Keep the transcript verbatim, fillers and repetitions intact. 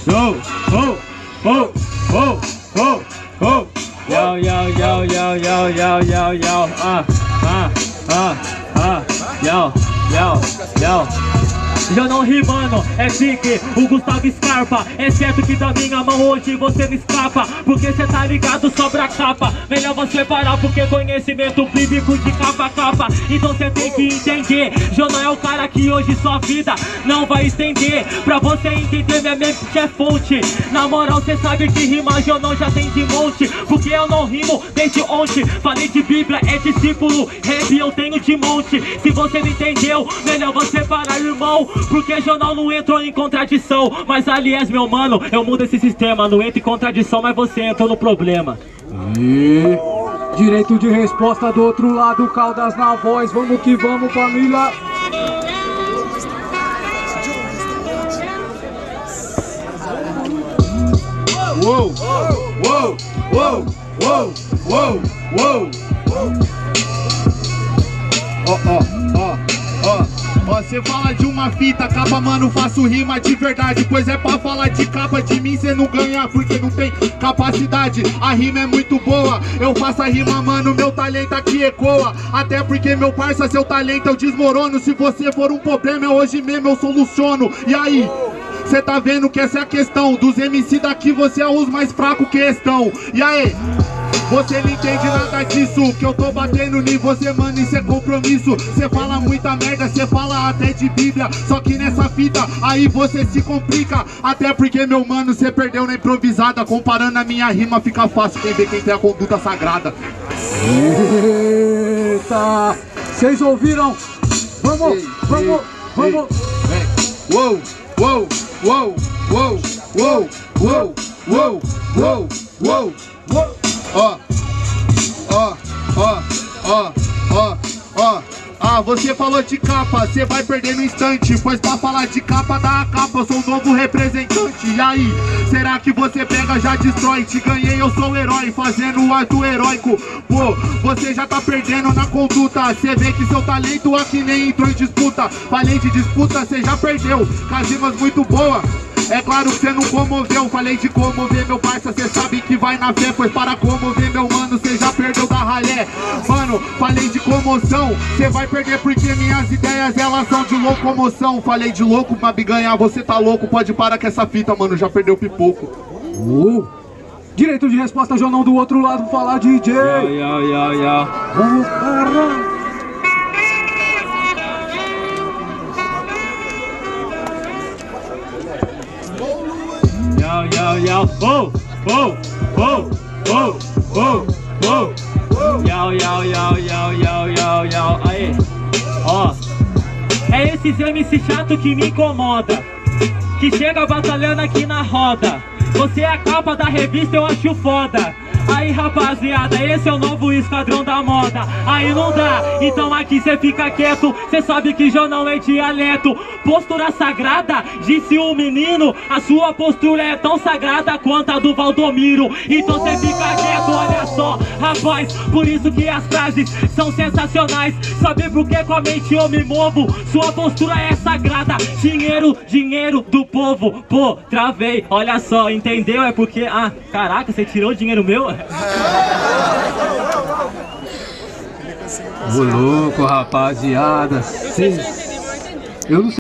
Yo, oh, oh, oh, oh, oh. Yo, yo, yo, yo, yo, yo, yo, yo. Ah, ah, ah, ah. Yo, yo, yo. Já não rimando, é pique, o Gustavo Scarpa. É certo que da minha mão hoje você não escapa, porque cê tá ligado sobre a capa. Melhor você parar, porque conhecimento bíblico de capa a capa. Então cê tem que entender, Jonão é o cara que hoje sua vida não vai estender. Pra você entender, minha mente é fonte. Na moral cê sabe que rima Jonão já tem de monte, porque eu não rimo desde ontem. Falei de Bíblia, é discípulo, rap eu tenho de monte. Se você não entendeu, melhor você parar, irmão, porque Jonão não entrou em contradição. Mas aliás, meu mano, eu mudo esse sistema. Não entra em contradição, mas você entrou no problema. E direito de resposta do outro lado, Caldas na voz. Vamos que vamos, família. Uou, uou, uou, uou, uou, uou. Ó, ó, ó, ó. Ó, cê fala de uma fita, capa, mano, faço rima de verdade. Pois é pra falar de capa, de mim cê não ganha, porque não tem capacidade. A rima é muito boa, eu faço a rima, mano, meu talento aqui ecoa. Até porque, meu parça, seu talento eu desmorono. Se você for um problema, hoje mesmo eu soluciono. E aí? Cê tá vendo que essa é a questão. Dos M C daqui, você é os mais fracos que estão. E aí? Você não entende nada disso, que eu tô batendo em você, mano, isso é compromisso. Cê fala muita merda, cê fala até de Bíblia, só que nessa fita, aí você se complica. Até porque, meu mano, cê perdeu na improvisada. Comparando a minha rima, fica fácil quem vê quem tem a conduta sagrada. Eita! Vocês ouviram? Vamos, ei, vamos, ei, vamos! Ei. Uou, uou, uou, uou, uou, uou, uou, uou, uou, uou. Ó, ó, ó, ó, ó, ó. Ah, você falou de capa, você vai perder no instante. Pois pra falar de capa, dá a capa, eu sou o novo representante. E aí, será que você pega, já destrói? Te ganhei, eu sou o herói, fazendo o ato heróico. Pô, você já tá perdendo na conduta. Cê vê que seu talento aqui nem entrou em disputa. Falei de disputa, cê já perdeu. Casimas muito boa. É claro que cê não comoveu, falei de comover, meu parça, cê sabe que vai na fé. Pois para comover, meu mano, cê já perdeu da ralé. Mano, falei de comoção, cê vai perder porque minhas ideias, elas são de locomoção. Falei de louco, pra ganhar, você tá louco, pode parar com essa fita, mano, já perdeu pipoco. uh. Direito de resposta, Jonão do outro lado, falar D J. Yo, yo, yo, yo. Vamos parar. Yo, yo, yo, oh, oh, oh, oh, oh, oh, yo, yo, yo, yo, yo, yo, yo, aí, ó, é esses M C chato que me incomoda, que chega batalhando aqui na roda. Você é a capa da revista, eu acho foda. Aí rapaziada, esse é o novo esquadrão da moda. Aí não dá, então aqui cê fica quieto. Cê sabe que Jonão é dialeto. Postura sagrada, disse o menino. A sua postura é tão sagrada quanto a do Valdomiro. Então cê fica quieto, olha só, rapaz. Por isso que as frases são sensacionais. Sabe por que com a mente eu me movo? Sua postura é sagrada. Dinheiro, dinheiro do povo. Pô, travei, olha só, entendeu? É porque, ah, caraca, você tirou o dinheiro meu? Ô louco, rapaziada. Cês... Eu não sei.